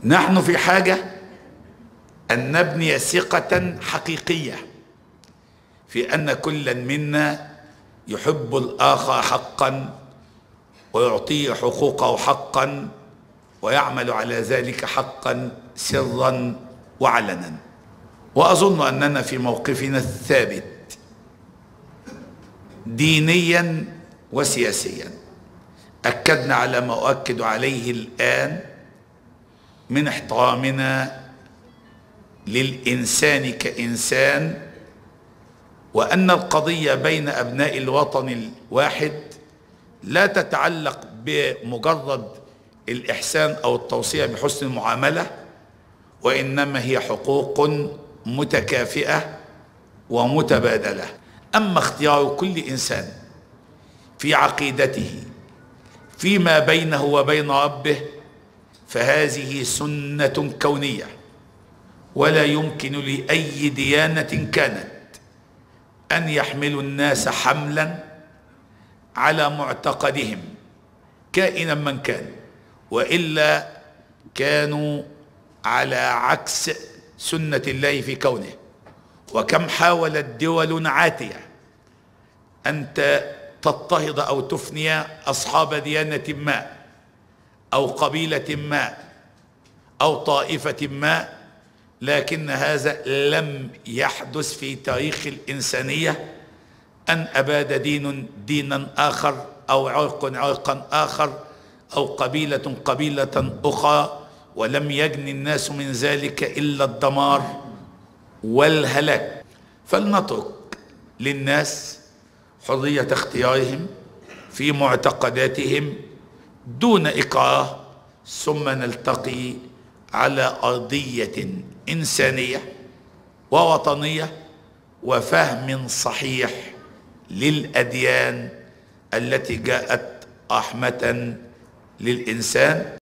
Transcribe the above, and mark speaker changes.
Speaker 1: نحن في حاجة أن نبني ثقة حقيقية في أن كل منا يحب الآخر حقا ويعطيه حقوقه حقا ويعمل على ذلك حقا سرا وعلنا. وأظن أننا في موقفنا الثابت دينيا وسياسيا أكدنا على ما أؤكد عليه الآن من احترامنا للإنسان كإنسان، وأن القضية بين أبناء الوطن الواحد لا تتعلق بمجرد الإحسان أو التوصية بحسن المعاملة، وإنما هي حقوق متكافئة ومتبادلة. أما اختيار كل إنسان في عقيدته فيما بينه وبين ربه فهذه سنة كونية، ولا يمكن لأي ديانة كانت أن يحملوا الناس حملا على معتقدهم كائنا من كان، وإلا كانوا على عكس سنة الله في كونه. وكم حاولت دول عاتية أن تضطهد أو تفني أصحاب ديانة ما أو قبيلة ما أو طائفة ما، لكن هذا لم يحدث في تاريخ الإنسانية، أن أباد دين دينا آخر أو عرق عرقا آخر أو قبيلة قبيلة أخرى، ولم يجن الناس من ذلك إلا الدمار والهلاك. فلنترك للناس حرية اختيارهم في معتقداتهم دون إكراه، ثم نلتقي على أرضية إنسانية ووطنية وفهم صحيح للأديان التي جاءت رحمة للإنسان.